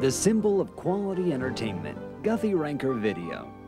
the symbol of quality entertainment, Guthy Renker Video.